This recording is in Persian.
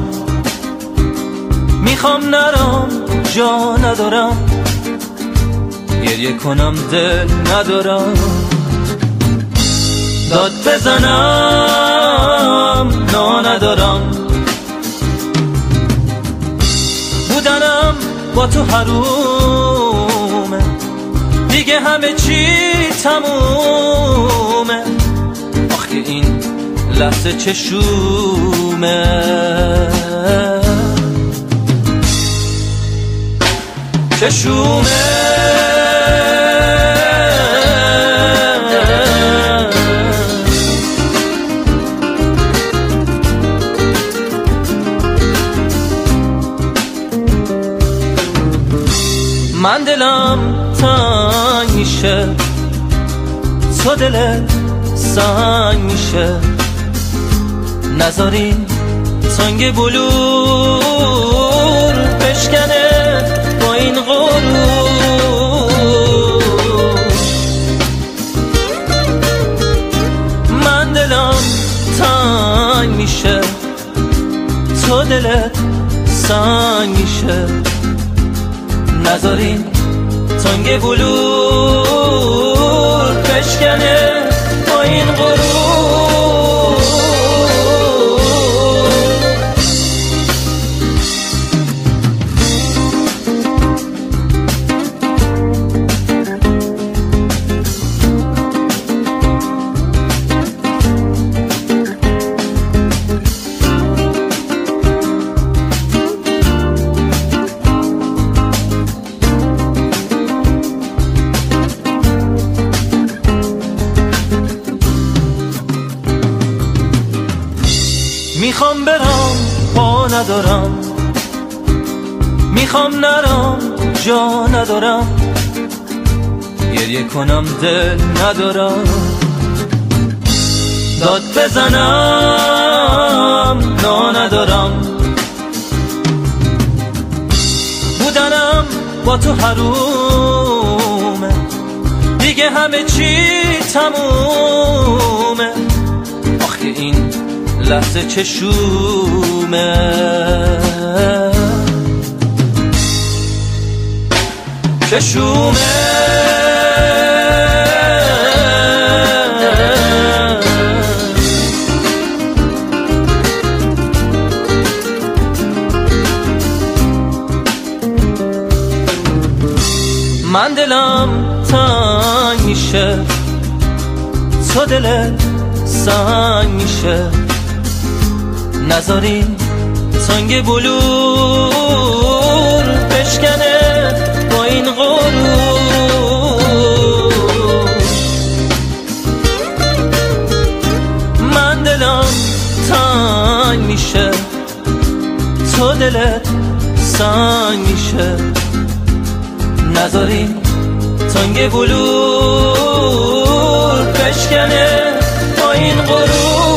میخوام نرم جا ندارم، گریه کنم دل ندارم، داد بزنم نا ندارم، بودنم با تو حرومه، دیگه همه چی تمومه، آخه این لحظه چشومه، چشومه. من دلم تنگ میشه، تو دلت سنگ میشه، نذاری تنگ بلور بشکنه با این غرور. من دلم تنگ میشه، تو دلت سنگ میشه، نذارین تنگ بلور بشکنه با این غرور. میخوام برم پا ندارم، میخوام نرم جا ندارم، گریه کنم دل ندارم، داد بزنم نا ندارم، بودنم با تو حرومه، دیگه همه چی تمومه، آخه این لحظه چشومه، چشومه. من دلم تنگ میشه، تو دلت سنگ میشه، نذاری تنگ بلور بشکنه با این غرور. من دلم تنگ میشه، تو دلت سنگ میشه، نذاری تنگ بلور بشکنه با این غرور.